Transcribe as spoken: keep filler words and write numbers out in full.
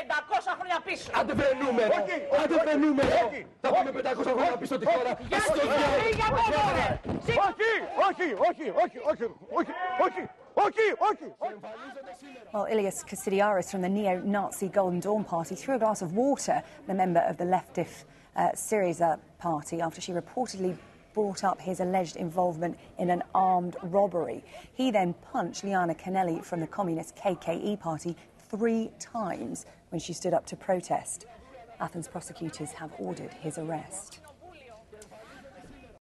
πεντακόσια χρόνια πίσω. Άντε βρε νούμερο, άντε βρε νούμερο. Θα πάμε πεντακόσια χρόνια πίσω τη χώρα. Γιατί φύγε από εδώ, ρε. Όχι, όχι, όχι, όχι, όχι, όχι. Okay, okay. Well, Ilias Kasi-Diaris from the neo-Nazi Golden Dawn Party threw a glass of water at a member of the leftist uh, Syriza party after she reportedly brought up his alleged involvement in an armed robbery. He then punched Liana Kanelli from the communist K K E party three times when she stood up to protest. Athens prosecutors have ordered his arrest.